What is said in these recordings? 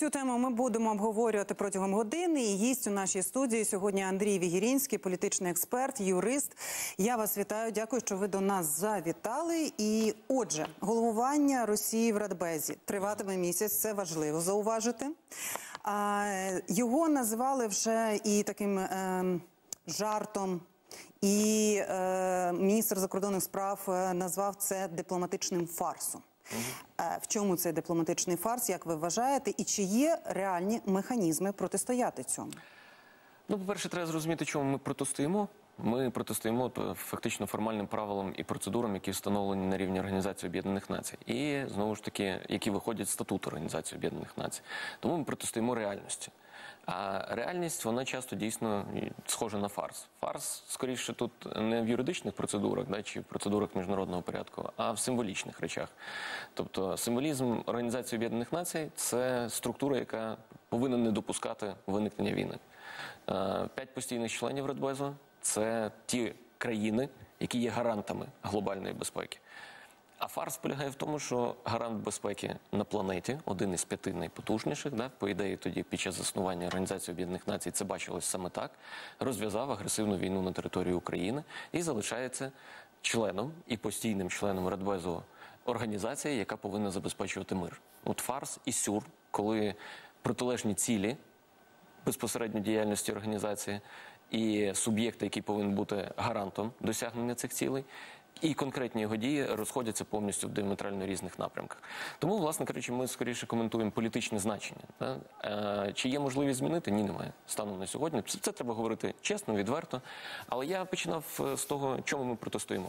Цю тему ми будемо обговорювати протягом години. І гість у нашій студії сьогодні Андрій Вігірінський, політичний експерт, юрист. Я вас вітаю, дякую, що ви до нас завітали. І, отже, головування Росії в Радбезі триватиме місяць, це важливо зауважити. Його називали вже і таким жартом, і міністр закордонних справ назвав це дипломатичним фарсом. В чому цей дипломатичний фарс, як ви вважаєте, і чи є реальні механізми протистояти цьому? Ну, по-перше, треба зрозуміти, чому ми протистоїмо. Ми протистоїмо фактично формальним правилам і процедурам, які встановлені на рівні Організації Об'єднаних Націй. І, знову ж таки, які виходять з статуту Організації Об'єднаних Націй. Тому ми протистоїмо реальності. А реальність, вона часто дійсно схожа на фарс. Фарс, скоріше, тут не в юридичних процедурах, чи в процедурах міжнародного порядку, а в символічних речах. Тобто символізм Організації Об'єднаних Націй – це структура, яка повинна не допускати виникнення війни. 5 постійних членів Радбезу – це ті країни, які є гарантами глобальної безпеки. А фарс полягає в тому, що гарант безпеки на планеті, один із 5 найпотужніших, по ідеї тоді під час заснування Організації Об'єднаних Націй це бачилось саме так, розв'язав агресивну війну на території України і залишається членом і постійним членом Радбезу організації, яка повинна забезпечувати мир. От фарс і сюр, коли протилежні цілі безпосередньо діяльності організації і суб'єкти, який повинен бути гарантом досягнення цих цілей, і конкретні його дії розходяться повністю в діаметрально різних напрямках. Тому, власне кажучи, ми скоріше коментуємо політичне значення. Чи є можливість змінити? Ні, немає. Станом на сьогодні. Це треба говорити чесно, відверто. Але я починав з того, чому ми протистоїмо.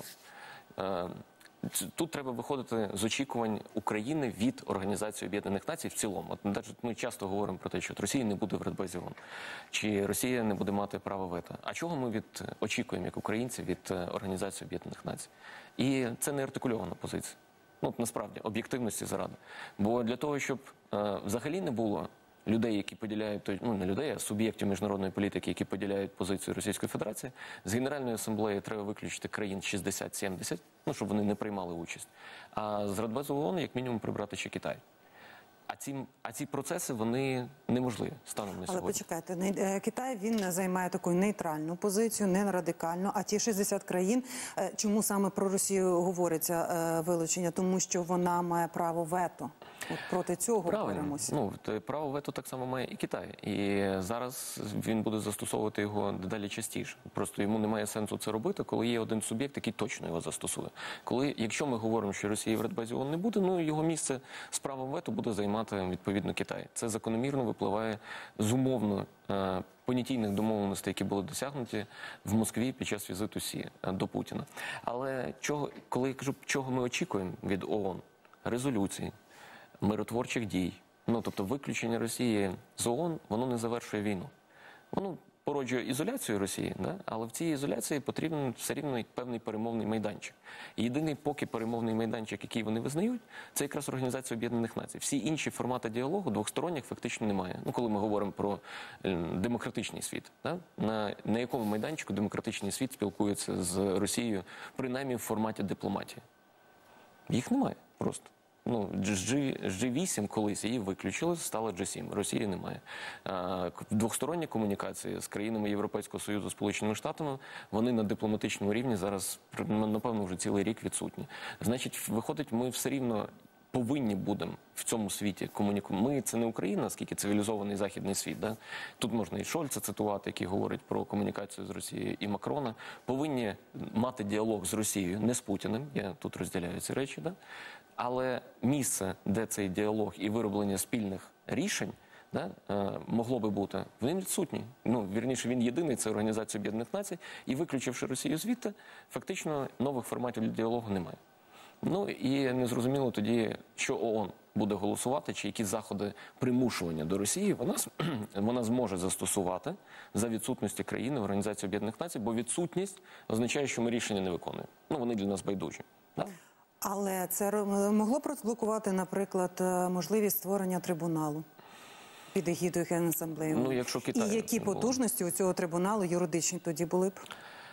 Тут треба виходити з очікувань України від Організації Об'єднаних Націй в цілому. От навіть ми часто говоримо про те, що Росія не буде в Радбезі ООН, чи Росія не буде мати право вето. А чого ми очікуємо, як українці, від Організації Об'єднаних Націй? І це не артикульована позиція. Ну, насправді, об'єктивності заради. Бо для того, щоб взагалі не було людей, які поділяють, ну не людей, а суб'єктів міжнародної політики, які поділяють позицію Російської Федерації, з Генеральної асамблеї треба виключити країн 60-70, ну, щоб вони не приймали участь. А з Радбезу ООН, як мінімум, прибрати ще Китай. А ці процеси, вони неможливі станом на сьогодні. Але почекайте, Китай, він займає таку нейтральну позицію, не радикальну, а ті 60 країн, чому саме про Росію говориться вилучення? Тому що вона має право вето. От проти цього боремося. Ну, право вето так само має і Китай. І зараз він буде застосовувати його дедалі частіше. Просто йому немає сенсу це робити, коли є один суб'єкт, який точно його застосує. Якщо ми говоримо, що Росії в Радбезі ООН не буде, ну його місце з правом вето буде займати відповідно Китай. Це закономірно випливає з умовно понятійних домовленостей, які були досягнуті в Москві під час візиту Сі до Путіна. Але коли я кажу, чого ми очікуємо від ООН? Резолюції, миротворчих дій. Ну, тобто виключення Росії з ООН, воно не завершує війну. Воно породжує ізоляцію Росії, але в цій ізоляції потрібен все рівно певний перемовний майданчик. І єдиний поки перемовний майданчик, який вони визнають, це якраз Організація Об'єднаних Націй. Всі інші формати діалогу двосторонніх фактично немає. Ну, коли ми говоримо про демократичний світ, на якому майданчику демократичний світ спілкується з Росією, принаймні в форматі дипломатії. Їх немає просто. Ну, G8 колись її виключили, стало G7. Росії немає. Двосторонні комунікації з країнами Європейського Союзу, Сполученими Штатами, вони на дипломатичному рівні зараз, напевно, вже цілий рік відсутні. Значить, виходить, ми все рівно повинні будемо в цьому світі комунікувати. Ми – це не Україна, скільки цивілізований західний світ. Тут можна і Шольца цитувати, який говорить про комунікацію з Росією, і Макрона. Повинні мати діалог з Росією, не з Путіним, я тут розділяю ці речі, але місце, де цей діалог і вироблення спільних рішень могло би бути, він відсутній. Ну, вірніше, він єдиний, це Організація Об'єднаних Націй, і виключивши Росію звідти, фактично нових форматів для діалогу немає. Ну, і незрозуміло тоді, що ООН буде голосувати, чи які заходи примушування до Росії вона зможе застосувати за відсутності країни в Організації Об'єднаних Націй, бо відсутність означає, що ми рішення не виконуємо. Ну, вони для нас байдужі. Але це могло розблокувати, наприклад, можливість створення трибуналу під егідою Генасамблеї? Ну, якщо Китай... І які потужності у цього трибуналу юридичні тоді були б?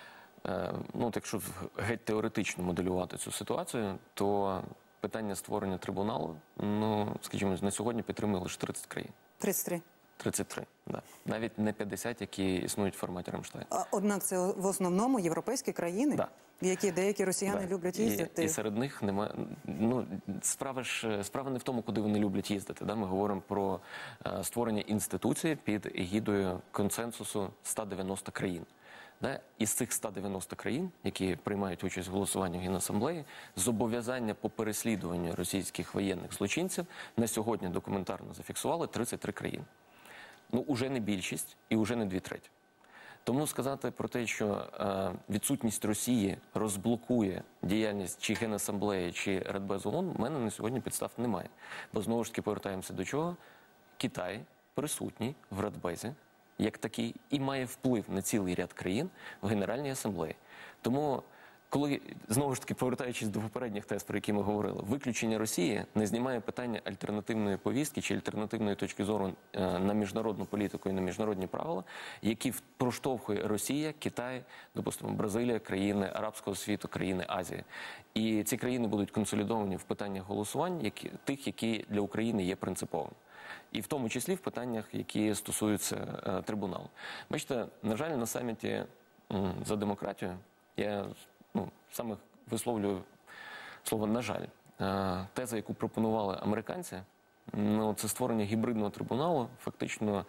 Ну, якщо геть теоретично моделювати цю ситуацію, то питання створення трибуналу, ну, скажімо, на сьогодні підтримує лише 30 країн. 33. 33, да. Навіть не 50, які існують в форматі Рамштайн. Однак це в основному європейські країни, Да. в які деякі росіяни люблять їздити. І серед них немає. Ну, справа не в тому, куди вони люблять їздити. Да? Ми говоримо про створення інституції під егідою консенсусу 190 країн. Да? Із цих 190 країн, які приймають участь в голосуванні в Генасамблеї, зобов'язання по переслідуванню російських воєнних злочинців на сьогодні документарно зафіксували 33 країни. Ну, уже не більшість і уже не 2/3. Тому сказати про те, що відсутність Росії розблокує діяльність чи Генасамблеї, чи Радбезу ООН, в мене на сьогодні підстав немає. Бо знову ж таки повертаємося до чого? Китай присутній в Радбезі як такий і має вплив на цілий ряд країн в Генеральній асамблеї. Тому, коли, знову ж таки, повертаючись до попередніх тез, про які ми говорили, виключення Росії не знімає питання альтернативної повістки чи альтернативної точки зору на міжнародну політику і на міжнародні правила, які проштовхує Росія, Китай, допустимо, Бразилія, країни арабського світу, країни Азії. І ці країни будуть консолідовані в питаннях голосувань, тих, які для України є принциповими. І в тому числі в питаннях, які стосуються трибуналу. Бачите, на жаль, на саміті за демократію я саме висловлюю слово «на жаль». Теза, яку пропонували американці, це створення гібридного трибуналу, фактично,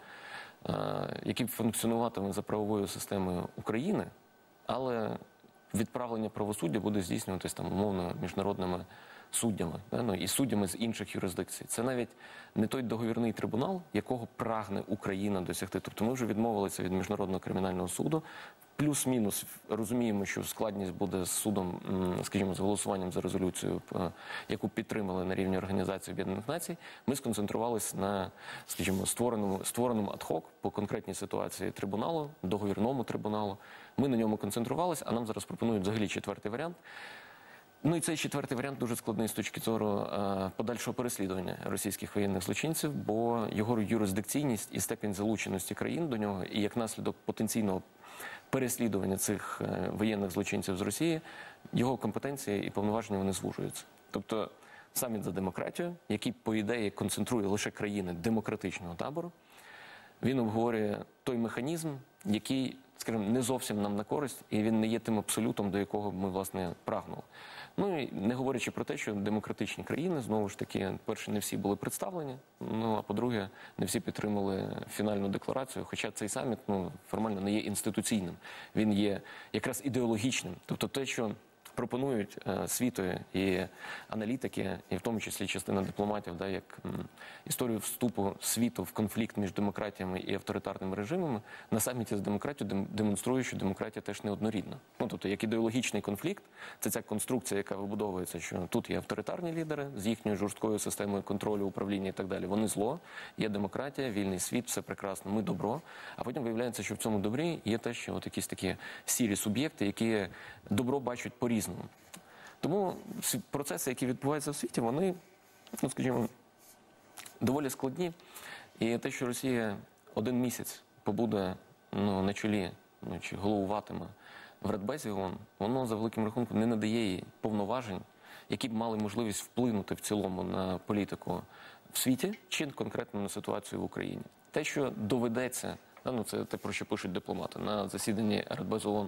який функціонуватиме за правовою системою України, але відправлення правосуддя буде здійснюватись там умовно міжнародними суддями, і суддями з інших юрисдикцій. Це навіть не той договірний трибунал, якого прагне Україна досягти. Тобто ми вже відмовилися від Міжнародного кримінального суду. Плюс-мінус розуміємо, що складність буде з судом, скажімо, з голосуванням за резолюцію, яку підтримали на рівні Організації Об'єднаних Націй. Ми сконцентрувалися на, скажімо, створеному ад-хок по конкретній ситуації трибуналу, договірному трибуналу. Ми на ньому концентрувалися, а нам зараз пропонують взагалі четвертий варіант. Ну і цей четвертий варіант дуже складний з точки зору подальшого переслідування російських воєнних злочинців, бо його юрисдикційність і степінь залученості країн до нього, і як наслідок потенційного переслідування цих воєнних злочинців з Росії, його компетенції і повноваження вони звужуються. Тобто саміт за демократію, який, по ідеї, концентрує лише країни демократичного табору, він обговорює той механізм, який, скажімо, не зовсім нам на користь, і він не є тим абсолютом, до якого ми, власне, прагнули. Ну і не говорячи про те, що демократичні країни, знову ж таки, перше, не всі були представлені, а по-друге, не всі підтримали фінальну декларацію, хоча цей саміт, формально не є інституційним, він є якраз ідеологічним. Тобто те, що пропонують світові і аналітики, і в тому числі частина дипломатів, як історію вступу світу в конфлікт між демократіями і авторитарними режимами, на саміті з демократією демонструє, що демократія теж неоднорідна. Тобто, як ідеологічний конфлікт, це ця конструкція, яка вибудовується, що тут є авторитарні лідери з їхньою жорсткою системою контролю, управління і так далі. Вони зло, є демократія, вільний світ, все прекрасно, ми добро. А потім виявляється, що в цьому добрі є те, що якісь такі сірі суб'єкти, які добро бачать по-різному. Тому процеси, які відбуваються в світі, вони, скажімо, доволі складні. І те, що Росія 1 місяць побуде на чолі, чи головуватиме в Радбезі ООН, воно, за великим рахунком, не надає їй повноважень, які б мали можливість вплинути в цілому на політику в світі, чи конкретно на ситуацію в Україні. Те, що доведеться, це те, про що пишуть дипломати, на засіданні Радбезу ООН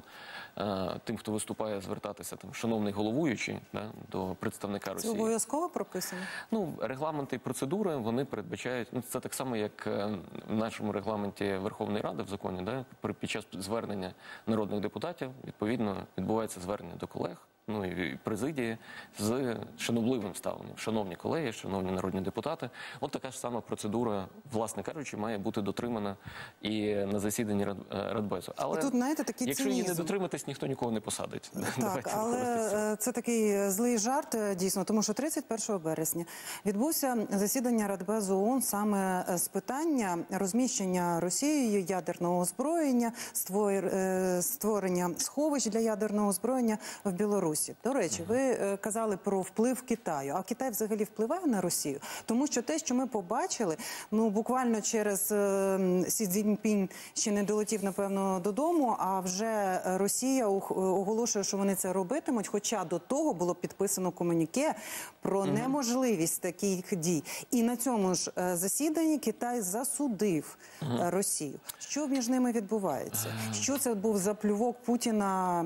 тим, хто виступає, звертатися, шановний головуючий, до представника Росії. Це обов'язково прописано? Регламенти і процедури, вони передбачають, це так само, як в нашому регламенті Верховної Ради в законі, під час звернення народних депутатів, відповідно, відбувається звернення до колег, і президії з шанобливим ставленням. Шановні колеги, шановні народні депутати, от така ж сама процедура, власне кажучи, має бути дотримана і на засіданні Радбезу. Але тут, знаєте, такий якщо її не дотриматись, ніхто нікого не посадить. Так, але це такий злий жарт, дійсно, тому що 31 березня відбувся засідання Радбезу ООН саме з питання розміщення Росією ядерного озброєння, створення сховищ для ядерного озброєння в Білорусі. Білорусі. До речі, ви казали про вплив Китаю. А Китай взагалі впливає на Росію? Тому що те, що ми побачили, ну буквально через Сі Цзіньпінь ще не долетів, напевно, додому, а вже Росія оголошує, що вони це робитимуть, хоча до того було підписано комюніке про неможливість таких дій. І на цьому ж засіданні Китай засудив Росію. Що між ними відбувається? Що це був за плювок Путіна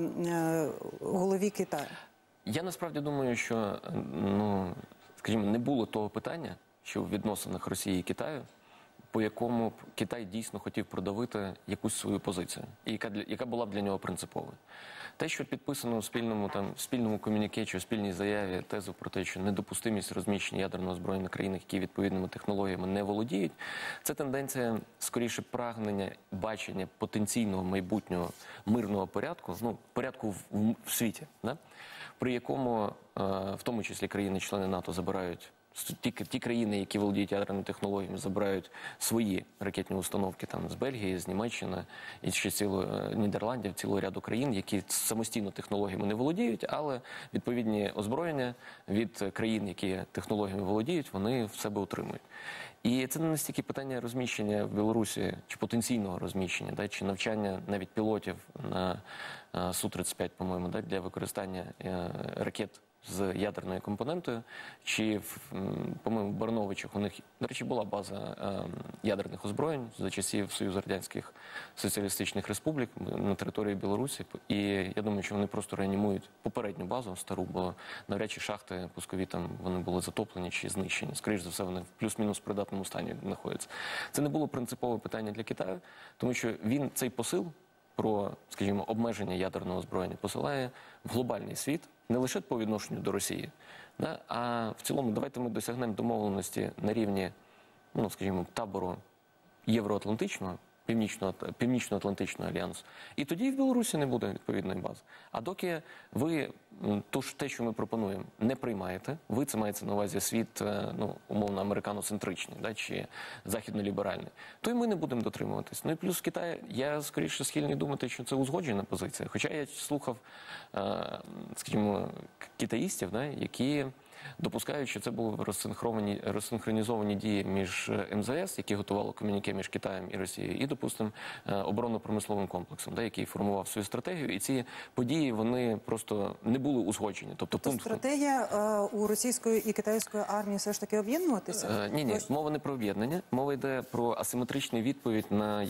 голові Китаю? Я насправді думаю, що, ну, скажімо, не було того питання, що в відносинах Росії і Китаю, по якому б Китай дійсно хотів продавити якусь свою позицію, і яка була б для нього принциповою. Те, що підписано в спільному комюніке чи в спільній заяві тезу про те, що недопустимість розміщення ядерного озброєння на країнах, які відповідними технологіями не володіють, це тенденція, скоріше, прагнення, бачення потенційного майбутнього мирного порядку, ну, порядку в світі, да? При якому, в тому числі, країни-члени НАТО забирають, ті країни, які володіють ядерними технологіями, забирають свої ракетні установки там з Бельгії, з Німеччини і ще Нідерландів, цілого ряду країн, які самостійно технологіями не володіють, але відповідні озброєння від країн, які технологіями володіють, вони в себе утримують. І це не настільки питання розміщення в Білорусі, чи потенційного розміщення, да, чи навчання навіть пілотів на Су-35, по-моєму, да, для використання ракет з ядерною компонентою, чи, по-моєму, в Барановичах у них, до речі, була база ядерних озброєнь за часів Союзу Радянських Соціалістичних Республік на території Білорусі. І я думаю, що вони просто реанімують попередню базу стару, бо навряд чи шахти пускові там вони були затоплені чи знищені. Скоріше за все, вони в плюс-мінус придатному стані знаходяться. Це не було принципове питання для Китаю, тому що він цей посил про, скажімо, обмеження ядерного озброєння посилає в глобальний світ, не лише по відношенню до Росії, да, а в цілому давайте ми досягнемо домовленості на рівні, ну, скажімо, табору євроатлантичного, Північно-Атлантичного альянсу. І тоді в Білорусі не буде відповідної бази. А доки ви те, що ми пропонуємо, не приймаєте, ви це маєте на увазі світ, ну, умовно, американоцентричний, да, чи західно-ліберальний, то і ми не будемо дотримуватись. Ну і плюс Китай, я скоріше схильний думати, що це узгоджена позиція. Хоча я слухав, скажімо, китаїстів, да, які допускають, що це були розсинхронізовані дії між МЗС, які готували комюніке між Китаєм і Росією, і, допустимо, оборонно-промисловим комплексом, да, який формував свою стратегію. І ці події, вони просто не були узгоджені. Тобто стратегія у російської і китайської армії все ж таки об'єднуватися? Ні, мова не про об'єднання. Мова йде про асиметричну відповідь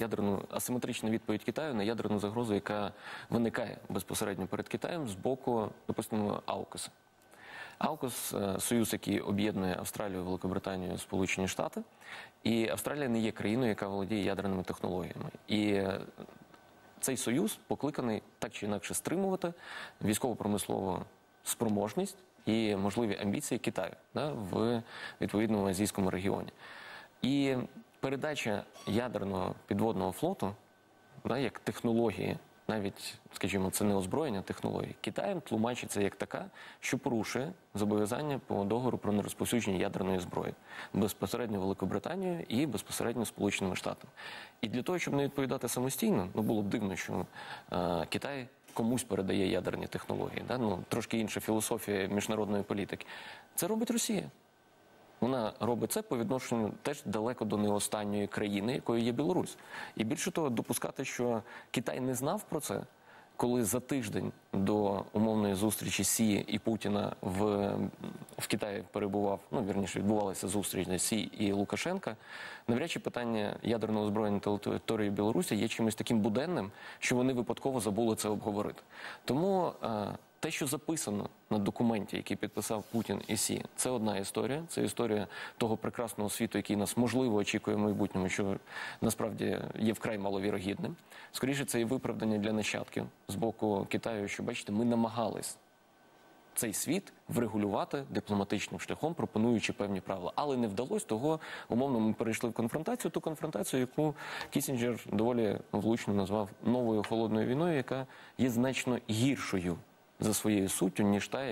Китаю на ядерну загрозу, яка виникає безпосередньо перед Китаєм з боку, допустимо, АУКУСа. АУКУС – союз, який об'єднує Австралію, Великобританію, Сполучені Штати. І Австралія не є країною, яка володіє ядерними технологіями. І цей союз покликаний так чи інакше стримувати військово-промислову спроможність і можливі амбіції Китаю, да, в відповідному азійському регіоні. І передача ядерного підводного флоту, да, як технології, навіть, скажімо, це не озброєння технології, Китаєм тлумачиться як така, що порушує зобов'язання по договору про нерозповсюдження ядерної зброї безпосередньо Великобританією і безпосередньо Сполученими Штатами. І для того, щоб не відповідати самостійно, ну було б дивно, що Китай комусь передає ядерні технології, да? Ну, трошки інша філософія міжнародної політики. Це робить Росія. Вона робить це по відношенню теж далеко до не останньої країни, якою є Білорусь. І більше того, допускати, що Китай не знав про це, коли за тиждень до умовної зустрічі Сі і Путіна в Китаї перебував, ну, вірніше, відбувалася зустріч Сі і Лукашенка, навряд чи питання ядерного озброєння на території Білорусі є чимось таким буденним, що вони випадково забули це обговорити. Тому те, що записано на документі, який підписав Путін і Сі, це одна історія. Це історія того прекрасного світу, який нас, можливо, очікує в майбутньому, що насправді є вкрай маловірогідним. Скоріше, це і виправдання для нащадків з боку Китаю, що, бачите, ми намагались цей світ врегулювати дипломатичним шляхом, пропонуючи певні правила. Але не вдалося, того, умовно, ми перейшли в конфронтацію, ту конфронтацію, яку Кіссінджер доволі влучно назвав новою холодною війною, яка є значно гіршою за своєю суттю, ніж та,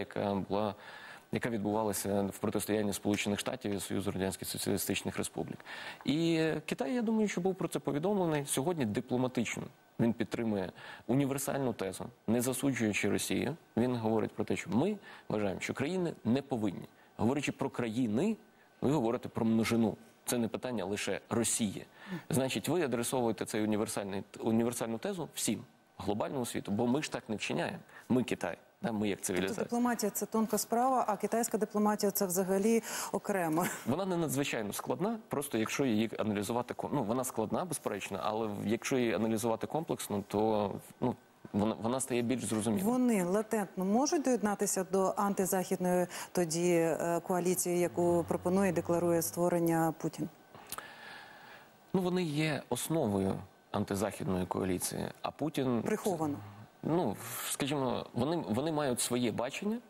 яка відбувалася в протистоянні Сполучених Штатів і Союзу Радянських Соціалістичних Республік. І Китай, я думаю, що був про це повідомлений. Сьогодні дипломатично він підтримує універсальну тезу, не засуджуючи Росію. Він говорить про те, що ми вважаємо, що країни не повинні. Говорячи про країни, ви говорите про множину. Це не питання лише Росії. Значить, ви адресовуєте цю універсальну тезу всім, глобальному світу, бо ми ж так не вчиняємо. Ми Китай, ми як цивілізація. Дипломатія – це тонка справа, а китайська дипломатія – це взагалі окремо. Вона не надзвичайно складна, просто якщо її аналізувати, вона складна, безперечно, але якщо її аналізувати комплексно, то вона стає більш зрозумілою. Вони латентно можуть доєднатися до антизахідної тоді коаліції, яку пропонує і декларує створення Путін? Вони є основою антизахідної коаліції, а Путін... Приховано. Скажімо, вони мають своє бачення,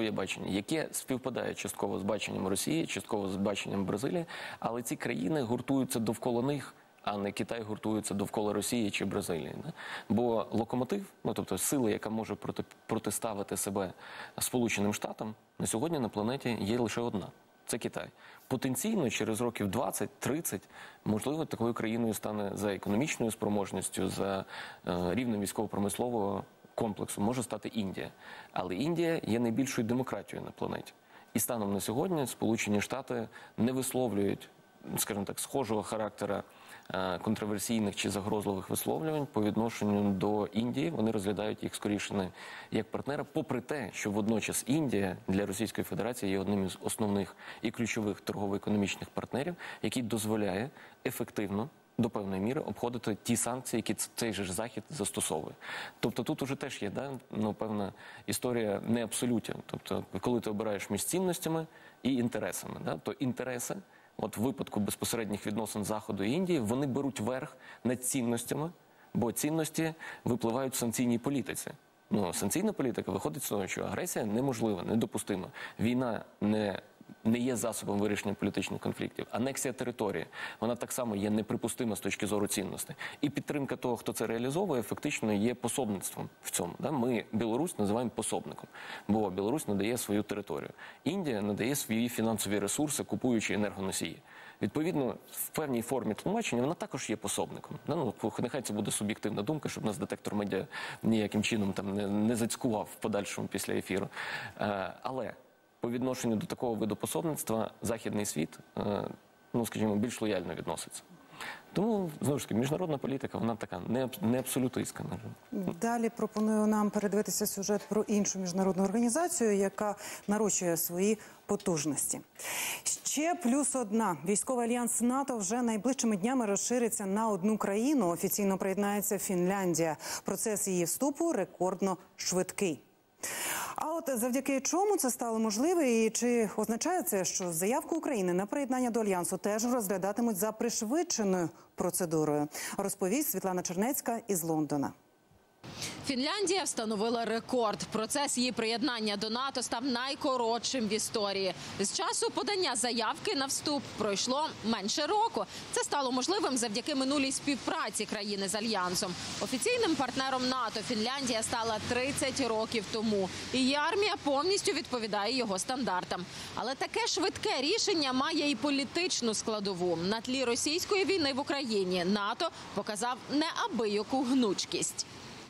яке співпадає частково з баченням Росії, частково з баченням Бразилії, але ці країни гуртуються довкола них, а не Китай гуртується довкола Росії чи Бразилії. Бо локомотив, тобто сила, яка може протиставити себе Сполученим Штатам, на сьогодні на планеті є лише одна. Це Китай. Потенційно, через років 20-30, можливо, такою країною стане за економічною спроможністю, за рівнем військово-промислового комплексу, може стати Індія. Але Індія є найбільшою демократією на планеті. І станом на сьогодні Сполучені Штати не висловлюють, скажімо так, схожого характера контроверсійних чи загрозливих висловлювань по відношенню до Індії. Вони розглядають їх скоріше не як партнера, попри те, що водночас Індія для Російської Федерації є одним із основних і ключових торгово-економічних партнерів, який дозволяє ефективно до певної міри обходити ті санкції, які цей же Захід застосовує. Тобто тут уже теж є певна історія не абсолютів. Тобто коли ти обираєш між цінностями і інтересами, то інтереси, от в випадку безпосередніх відносин Заходу і Індії, вони беруть верх над цінностями, бо цінності випливають в санкційній політиці. Санкційна політика виходить з того, що агресія неможлива, недопустима. Війна не є засобом вирішення політичних конфліктів. Анексія території, вона так само є неприпустима з точки зору цінностей. І підтримка того, хто це реалізовує, фактично є пособництвом в цьому. Ми Білорусь називаємо пособником, бо Білорусь надає свою територію. Індія надає свої фінансові ресурси, купуючи енергоносії. Відповідно, в певній формі тлумачення вона також є пособником. Нехай це буде суб'єктивна думка, щоб нас детектор медіа ніяким чином не зацькував в подальшому після ефіру. Але по відношенню до такого виду пособництва західний світ, скажімо, більш лояльно відноситься. Тому, знову ж таки, міжнародна політика, вона така не абсолютистська. Далі пропоную нам передивитися сюжет про іншу міжнародну організацію, яка нарощує свої потужності. Ще плюс одна. Військовий альянс НАТО вже найближчими днями розшириться на одну країну. Офіційно приєднається Фінляндія. Процес її вступу рекордно швидкий. А от завдяки чому це стало можливе і чи означає це, що заявку України на приєднання до Альянсу теж розглядатимуть за пришвидшеною процедурою? Розповість Світлана Чернецька із Лондона. Фінляндія встановила рекорд. Процес її приєднання до НАТО став найкоротшим в історії. З часу подання заявки на вступ пройшло менше року. Це стало можливим завдяки минулій співпраці країни з Альянсом. Офіційним партнером НАТО Фінляндія стала 30 років тому. І її армія повністю відповідає його стандартам. Але таке швидке рішення має і політичну складову. На тлі російської війни в Україні НАТО показав неабияку гнучкість.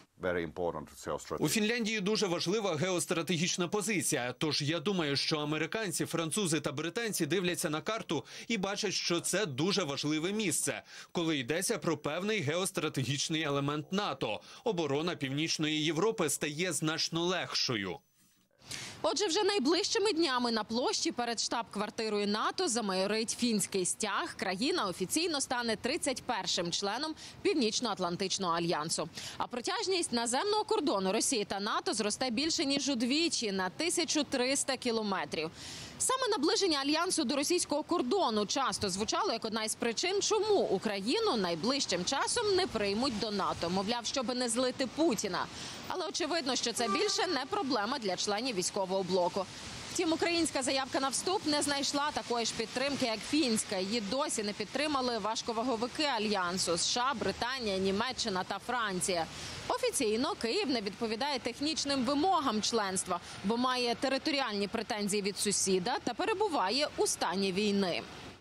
У Фінляндії дуже важлива геостратегічна позиція. Тож я думаю, що американці, французи та британці дивляться на карту і бачать, що це дуже важливе місце, коли йдеться про певний геостратегічний елемент НАТО. Оборона Північної Європи стає значно легшою. Отже, вже найближчими днями на площі перед штаб-квартирою НАТО замайорить фінський стяг. Країна офіційно стане 31-м членом Північно-Атлантичного альянсу. А протяжність наземного кордону Росії та НАТО зросте більше ніж удвічі – на 1300 кілометрів. Саме наближення альянсу до російського кордону часто звучало як одна із причин, чому Україну найближчим часом не приймуть до НАТО. Мовляв, щоб не злити Путіна. Але очевидно, що це більше не проблема для членів військового блоку. Втім, українська заявка на вступ не знайшла такої ж підтримки, як фінська. Її досі не підтримали важковаговики Альянсу – США, Британія, Німеччина та Франція. Офіційно Київ не відповідає технічним вимогам членства, бо має територіальні претензії від сусіда та перебуває у стані війни.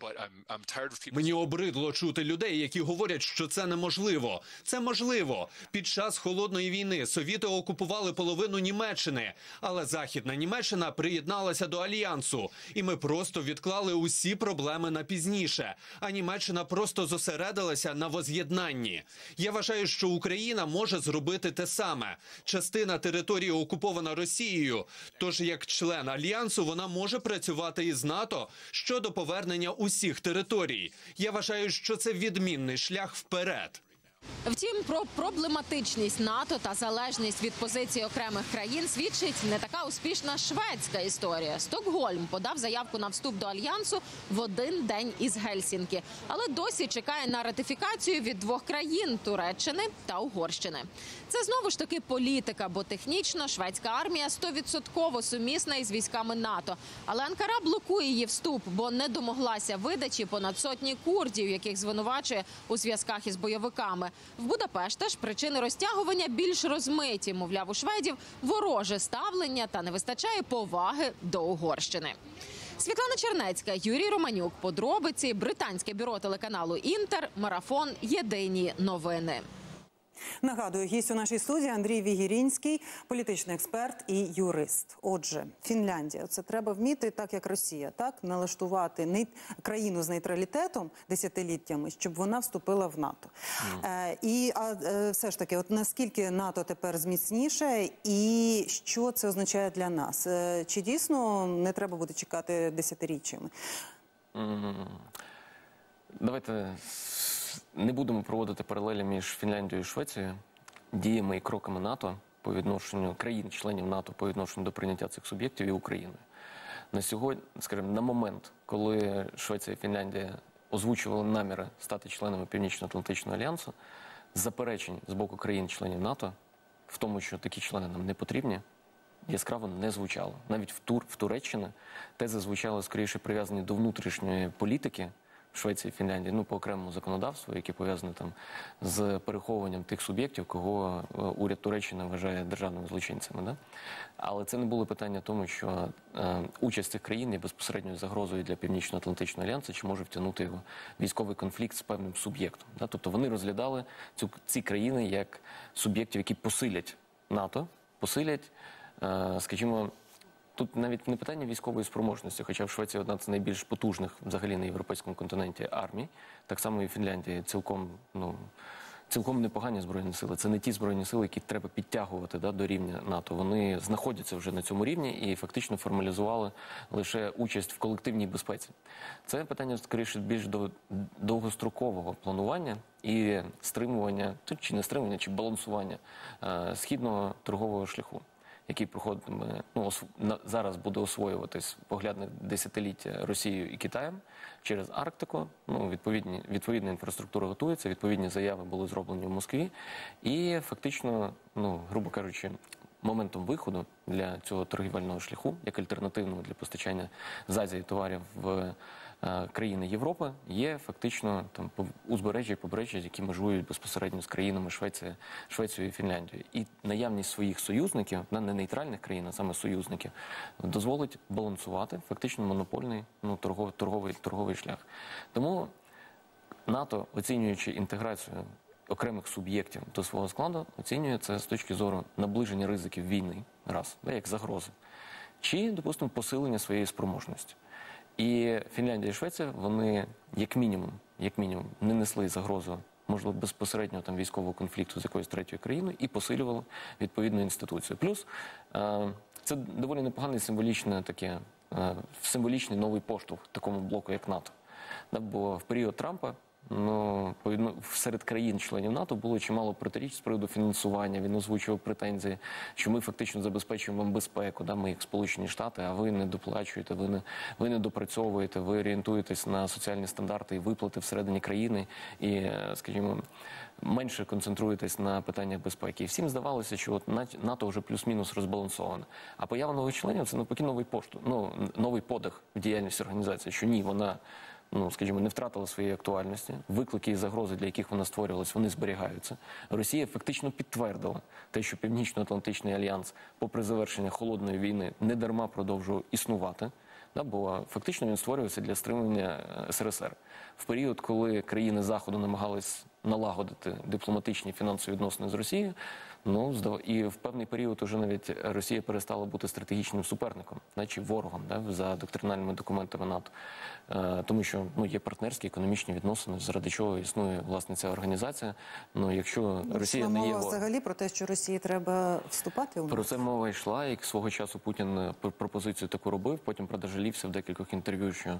Мені обридло чути людей, які говорять, що це неможливо. Це можливо. Під час Холодної війни совіти окупували половину Німеччини, але Західна Німеччина приєдналася до Альянсу. І ми просто відклали усі проблеми на пізніше. А Німеччина просто зосередилася на воз'єднанні. Я вважаю, що Україна може зробити те саме. Частина території окупована Росією. Тож, як член Альянсу, вона може працювати із НАТО щодо повернення усіх територій. Я вважаю, що це відмінний шлях вперед. Втім, про проблематичність НАТО та залежність від позиції окремих країн свідчить не така успішна шведська історія. Стокгольм подав заявку на вступ до Альянсу в один день із Гельсінкі, але досі чекає на ратифікацію від двох країн – Туреччини та Угорщини. Це знову ж таки політика, бо технічно шведська армія 100% сумісна із військами НАТО. Але Анкара блокує її вступ, бо не домоглася видачі понад сотні курдів, яких звинувачує у зв'язках із бойовиками. В Будапешта ж причини розтягування більш розмиті. Мовляв, у шведів вороже ставлення та не вистачає поваги до Угорщини. Світлана Чернецька, Юрій Романюк. Подробиці. Британське бюро телеканалу «Інтер». Марафон. Єдині новини. Нагадую, гість у нашій студії Андрій Вігірінський, політичний експерт і юрист. Отже, Фінляндія. Це треба вміти, так як Росія, так? Налаштувати країну з нейтралітетом десятиліттями, щоб вона вступила в НАТО. Все ж таки, от наскільки НАТО тепер зміцніше і що це означає для нас? Чи дійсно не треба буде чекати десятиріччями? Давайте не будемо проводити паралелі між Фінляндією і Швецією, діями і кроками НАТО по відношенню країн-членів НАТО по відношенню до прийняття цих суб'єктів і Україною. На сьогодні, скажімо, на момент, коли Швеція і Фінляндія озвучували наміри стати членами Північно-Атлантичного альянсу, заперечень з боку країн-членів НАТО в тому, що такі члени нам не потрібні, яскраво не звучало. Навіть в Туреччині тези звучали скоріше прив'язані до внутрішньої політики Швеції і Фінляндії, по окремому законодавству, яке пов'язане там з переховуванням тих суб'єктів, кого уряд Туреччини вважає державними злочинцями. Да? Але це не було питання тому, що участь цих країн є безпосередньою загрозою для Північно-Атлантичного альянсу, чи може втягнути його військовий конфлікт з певним суб'єктом. Да? Тобто вони розглядали ці країни як суб'єктів, які посилять НАТО, посилять, скажімо, тут навіть не питання військової спроможності, хоча в Швеції одна з найбільш потужних взагалі на європейському континенті армій, так само і в Фінляндії цілком непогані збройні сили. Це не ті збройні сили, які треба підтягувати до рівня НАТО. Вони знаходяться вже на цьому рівні і фактично формалізували лише участь в колективній безпеці. Це питання, скоріше, більш до довгострокового планування і стримування, чи не стримування, чи балансування східного торгового шляху, який проходитиме, зараз буде освоюватись поглядне десятиліття Росією і Китаєм через Арктику. Відповідна інфраструктура готується, відповідні заяви були зроблені в Москві. І фактично, грубо кажучи, моментом виходу для цього торгівельного шляху, як альтернативного для постачання з Азії товарів в країни Європи, є фактично там узбережжя і побережжя, які межують безпосередньо з країнами Швецією і Фінляндією. І наявність своїх союзників, не нейтральних країн, а саме союзників, дозволить балансувати фактично монопольний торговий шлях. Тому НАТО, оцінюючи інтеграцію окремих суб'єктів до свого складу, оцінює це з точки зору наближення ризиків війни, як загрози, чи, допустимо, посилення своєї спроможності. І Фінляндія і Швеція, вони, як мінімум, не несли загрозу, можливо, безпосереднього військового конфлікту з якоюсь третьою країною і посилювали відповідну інституцію. Плюс це доволі непоганий символічний новий поштовх такому блоку, як НАТО. Бо в період Трампа серед країн-членів НАТО було чимало протиріч з приводу фінансування. Він озвучував претензії, що ми фактично забезпечуємо вам безпеку, ми як Сполучені Штати, а ви не доплачуєте, ви не допрацьовуєте, ви орієнтуєтесь на соціальні стандарти і виплати всередині країни і, скажімо, менше концентруєтесь на питаннях безпеки. І всім здавалося, що НАТО вже плюс-мінус розбалансоване. А поява нових членів – це навпаки новий подих в діяльності організації, що ні, вона скажімо, не втратила своєї актуальності. Виклики і загрози, для яких вона створювалась, вони зберігаються. Росія фактично підтвердила те, що Північно-Атлантичний альянс, попри завершення холодної війни, не дарма продовжує існувати. Да, бо фактично він створювався для стримування СРСР. В період, коли країни Заходу намагались налагодити дипломатичні фінансові відносини з Росією, і в певний період уже навіть Росія перестала бути стратегічним суперником, чи ворогом, за доктринальними документами НАТО. Тому що є партнерські економічні відносини, заради чого існує, власне, ця організація. Якщо Росія не є ворогом. Взагалі про те, що Росії треба вступати у НАТО? Про це мова йшла, і свого часу Путін пропозицію таку робив, потім продажалівся в декількох інтерв'ю, що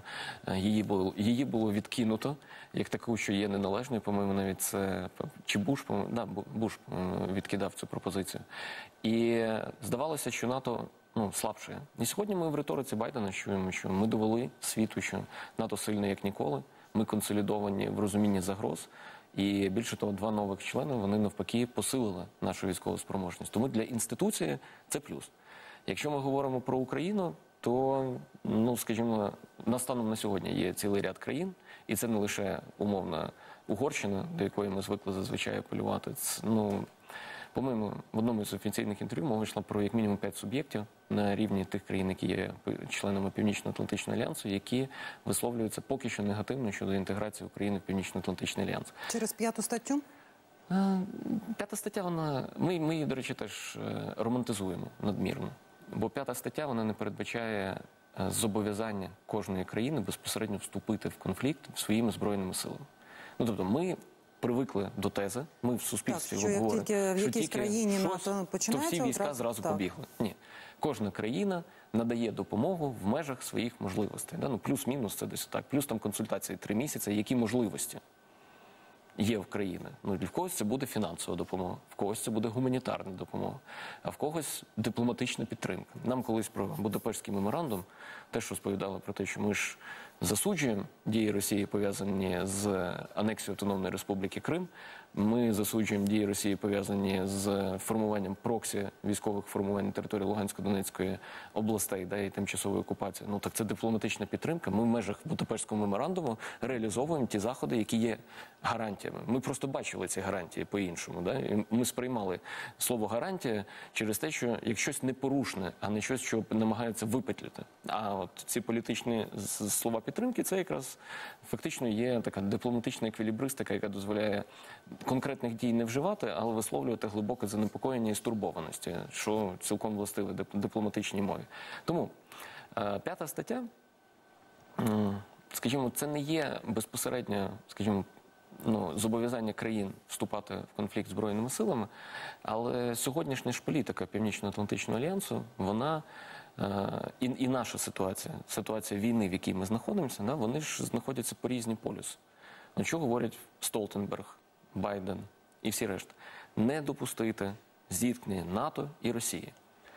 її було відкинуто, як таку, що є неналежною, по-моєму, навіть це, чи Буш, Буш відкидав цю пропозицію. І здавалося, що НАТО слабше. І сьогодні ми в риториці Байдена чуємо, що ми довели світу, що НАТО сильне як ніколи, ми консолідовані в розумінні загроз. І більше того, 2 нових члени, вони навпаки посилили нашу військову спроможність. Тому для інституції це плюс. Якщо ми говоримо про Україну, то, скажімо, станом на сьогодні є цілий ряд країн, і це не лише умовна Угорщина, до якої ми звикли зазвичай апелювати. По-моєму, в одному з офіційних інтерв'ю мова йшла про як мінімум 5 суб'єктів на рівні тих країн, які є членами Північно-Атлантичного альянсу, які висловлюються поки що негативно щодо інтеграції України в Північно-Атлантичний альянс. Через 5-ту статтю? 5-та стаття, ми її, до речі, теж романтизуємо надмірно. Бо 5-та стаття, вона не передбачає зобов'язання кожної країни безпосередньо вступити в конфлікт своїми збройними силами. Тобто ми привикли до тези, ми в суспільстві говоримо, що в якійсь країні НАТО починається, то всі війська зразу побігли. Ні. Кожна країна надає допомогу в межах своїх можливостей. Плюс-мінус це десь так. Плюс там консультації 3 місяці, які можливості є в країни. В когось це буде фінансова допомога, в когось це буде гуманітарна допомога, а в когось дипломатична підтримка. Нам колись про Будапештський меморандум теж розповідали про те, що ми ж засуджуємо дії Росії, пов'язані з анексією Автономної Республіки Крим. Ми засуджуємо дії Росії, пов'язані з формуванням проксі військових формувань на території Лугансько-Донецької областей і тимчасової окупації. Так це дипломатична підтримка. Ми в межах Будапештського меморандуму реалізовуємо ті заходи, які є гарантіями. Ми просто бачили ці гарантії по-іншому. І ми сприймали слово гарантія через те, що як щось непорушне, а не щось, що намагаються випетлити. А от ці політичні слова підтримки, це якраз фактично є така дипломатична еквілібристика, яка дозволяє конкретних дій не вживати, але висловлювати глибоке занепокоєння і стурбованості, що цілком властиве дипломатичній мові. Тому 5-та стаття, скажімо, це не є безпосередньо, скажімо, зобов'язання країн вступати в конфлікт збройними силами, але сьогоднішня ж політика Північно-Атлантичного альянсу, вона і наша ситуація війни, в якій ми знаходимося, вони ж знаходяться по різні полюси. Що говорять Столтенберг, Байден і всі решта? Не допустити зіткнення НАТО і Росії.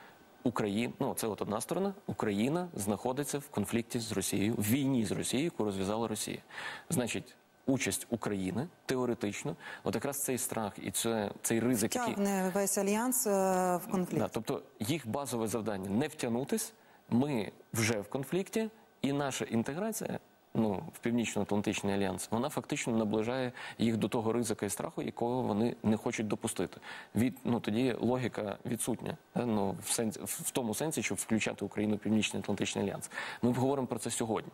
Це от одна сторона. Україна знаходиться в конфлікті з Росією, в війні з Росією, яку розв'язала Росія. Значить, участь України теоретично, от якраз цей страх і цей ризик, тягне весь альянс в конфлікт. Тобто їх базове завдання не втягнутись, ми вже в конфлікті, і наша інтеграція в Північно-Атлантичний альянс, вона фактично наближає їх до того ризика і страху, якого вони не хочуть допустити. Тоді логіка відсутня, в тому сенсі, щоб включати Україну в Північно-Атлантичний альянс. Ми говоримо про це сьогодні.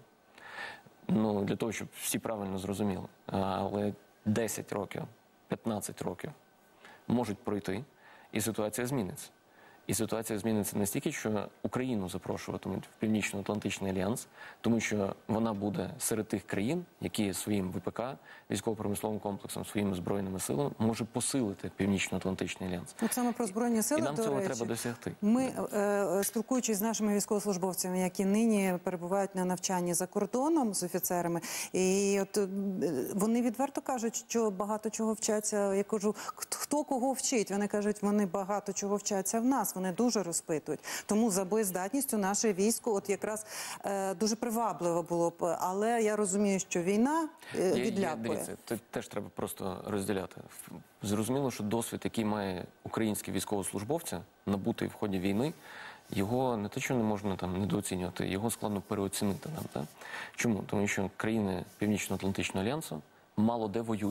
Для того, щоб всі правильно зрозуміли. Але 10 років, 15 років можуть пройти, і ситуація зміниться. І ситуація зміниться настільки, що Україну запрошуватимуть в Північно-Атлантичний альянс, тому що вона буде серед тих країн, які своїм ВПК, військово-промисловим комплексом, своїми збройними силами може посилити Північно-Атлантичний альянс. Саме про збройні сили, і нам цього треба досягти. Ми, спілкуючись з нашими військовослужбовцями, які нині перебувають на навчанні за кордоном з офіцерами, і вони відверто кажуть, що багато чого вчаться. Я кажу, хто кого вчить? Вони кажуть, вони багато чого вчаться в нас. Вони дуже розпитують. Тому за боєздатністю наше військо якраз дуже привабливо було б. Але я розумію, що війна відлякує. Дивіться, це теж треба просто розділяти. Зрозуміло, що досвід, який має українські військовослужбовці, набутий в ході війни, його не те, що не можна недооцінювати, його складно переоцінити нам. Чому? Тому що країни Північно-Атлантичного альянсу мало де воюють.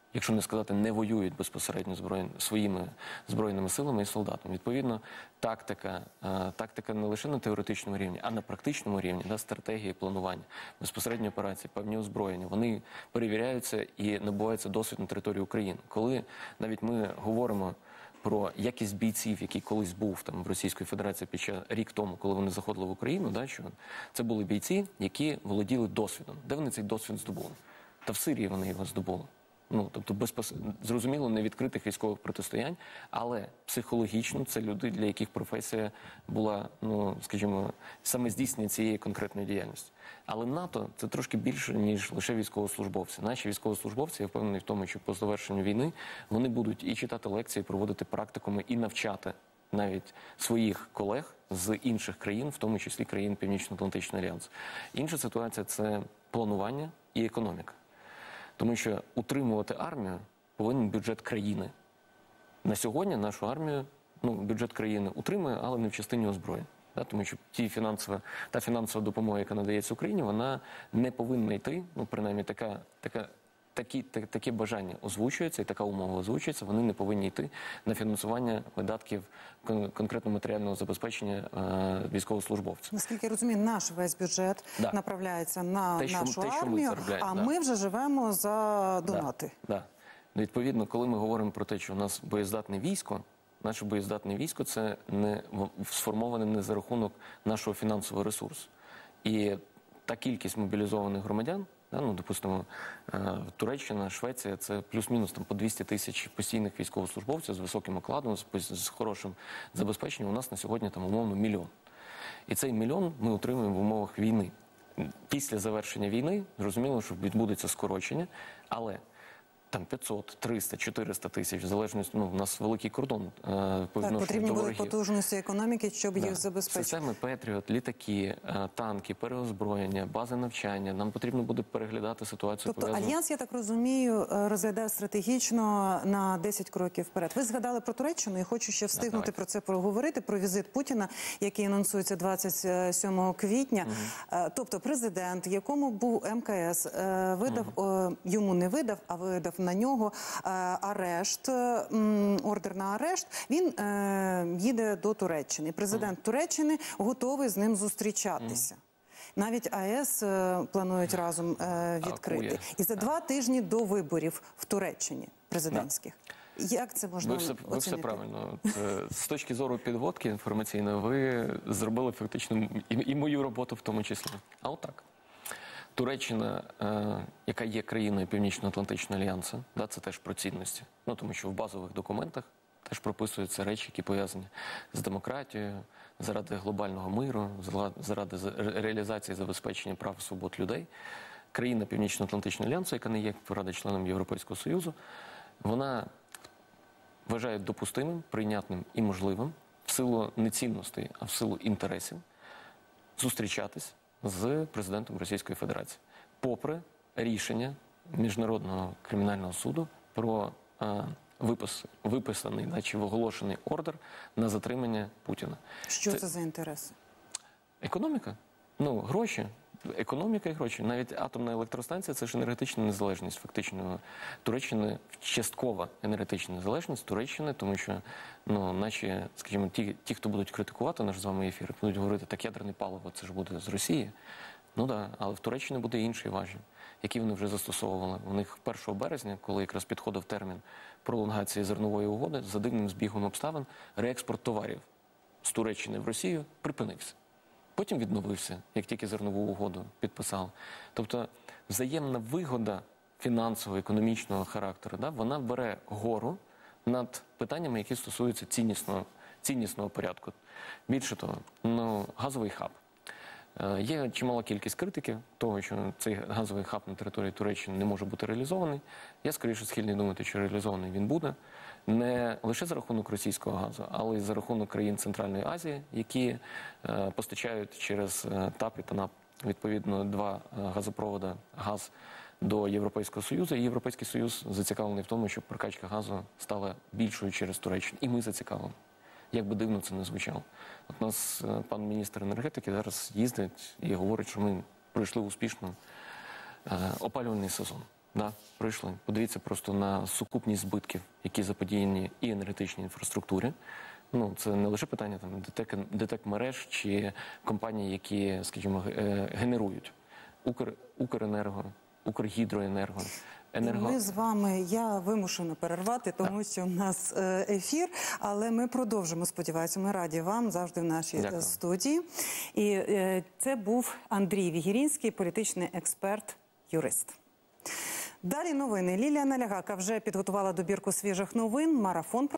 якщо не сказати, не воюють безпосередньо своїми збройними силами і солдатами. Відповідно, тактика не лише на теоретичному рівні, а на практичному рівні, стратегії, планування, безпосередньо операції, певні озброєння, вони перевіряються і набуваються досвід на території України. Коли навіть ми говоримо про якість бійців, який колись був там в Російської Федерації рік тому, коли вони заходили в Україну, що це були бійці, які володіли досвідом. Де вони цей досвід здобули? Та в Сирії вони його здобули. Тобто, зрозуміло, не відкритих військових протистоянь, але психологічно це люди, для яких професія була, скажімо, саме здійснення цієї конкретної діяльності. Але НАТО – це трошки більше, ніж лише військовослужбовці. Наші військовослужбовці, я впевнений в тому, що по завершенню війни вони будуть і читати лекції, проводити практикуми, і навчати навіть своїх колег з інших країн, в тому числі країн Північно-Атлантичного альянсу. Інша ситуація – це планування і економіка. Тому що утримувати армію повинен бюджет країни. На сьогодні нашу армію, бюджет країни утримує, але не в частині озброєнь. Тому що та фінансова допомога, яка надається Україні, вона не повинна йти, принаймні таке бажання озвучується і така умова озвучується, вони не повинні йти на фінансування видатків конкретно матеріального забезпечення військовослужбовців. Наскільки я розумію, наш весь бюджет направляється на нашу армію, а ми вже живемо за донати. Відповідно, коли ми говоримо про те, що у нас боєздатне військо, наше боєздатне військо – це не сформоване не за рахунок нашого фінансового ресурсу. І та кількість мобілізованих громадян, допустимо, Туреччина, Швеція – це плюс-мінус по 200 тисяч постійних військовослужбовців з високим окладом, з хорошим забезпеченням. У нас на сьогодні умовно 1 мільйон. І цей 1 мільйон ми отримуємо в умовах війни. Після завершення війни, зрозуміло, що відбудеться скорочення, але 500, 300, 400 тисяч, в залежності, у нас великий кордон по відношенню до ворогів. Потрібні будуть потужності економіки, щоб їх забезпечити. Системи Петріот, ліки, танки, переозброєння, бази навчання. Нам потрібно буде переглядати ситуацію. Тобто Альянс, я так розумію, розглядає стратегічно на 10 кроків вперед. Ви згадали про Туреччину і хочу ще встигнути про це проговорити, про візит Путіна, який анонсується 27 квітня. Тобто президент, якому був МКС, йому не видав, а видав на нього арешт, ордер на арешт, він їде до Туреччини. Президент Туреччини готовий з ним зустрічатися. Навіть АЕС планують разом відкрити. І за 2 тижні до виборів в Туреччині президентських. Як це можна оцінити? Ви все правильно. З точки зору підводки інформаційної, ви зробили фактично і мою роботу в тому числі. А отак. Туреччина, яка є країною Північно-Атлантичного альянсу, це теж про цінності. Тому що в базових документах теж прописуються речі, які пов'язані з демократією, заради глобального миру, заради реалізації і забезпечення прав і свобод людей. Країна Північно-Атлантичного альянсу, яка не є членом Європейського Союзу, вона вважає допустимим, прийнятним і можливим в силу не цінностей, а в силу інтересів зустрічатись з президентом Російської Федерації, попри рішення Міжнародного кримінального суду про виписаний чи оголошений ордер на затримання Путіна. Що це за інтереси? Економіка. Гроші. Економіка і гроші. Навіть атомна електростанція – це ж енергетична незалежність фактично Туреччини, часткова енергетична незалежність Туреччини, тому що наші, скажімо, ті, хто будуть критикувати наш з вами ефір, будуть говорити, так ядерне паливо, це ж буде з Росії. Але в Туреччині буде інший важіль, який вони вже застосовували. У них 1 березня, коли якраз підходив термін пролонгації зернової угоди, за дивним збігом обставин, реекспорт товарів з Туреччини в Росію припинився. Потім відновився, як тільки зернову угоду підписали. Тобто взаємна вигода фінансового, економічного характеру, вона бере гору над питаннями, які стосуються ціннісного порядку. Більше того, газовий хаб. Є чимала кількість критики того, що цей газовий хаб на території Туреччини не може бути реалізований. Я, скоріше, схильний думати, що реалізований він буде. Не лише за рахунок російського газу, але й за рахунок країн Центральної Азії, які постачають через ТАП і ТАНАП, відповідно, 2 газопроводи газ до Європейського Союзу. І Європейський Союз зацікавлений в тому, щоб прокачка газу стала більшою через Туреччину. І ми зацікавлені. Як би дивно це не звучало. У нас пан міністр енергетики зараз їздить і говорить, що ми пройшли успішно опалювальний сезон. Да, пройшли. Подивіться просто на сукупність збитків, які заподіяні і енергетичній інфраструктурі. Ну, це не лише питання там ДТЕК-мереж чи компаній, які, скажімо, генерують. Укренерго, Укргідроенерго, Ми з вами, я вимушена перервати, тому що у нас ефір, але ми продовжимо, сподіваюся. Ми раді вам завжди в нашій студії. І це був Андрій Вігірінський, політичний експерт, юрист. Далі новини. Лілія Налягака вже підготувала добірку свіжих новин. Марафон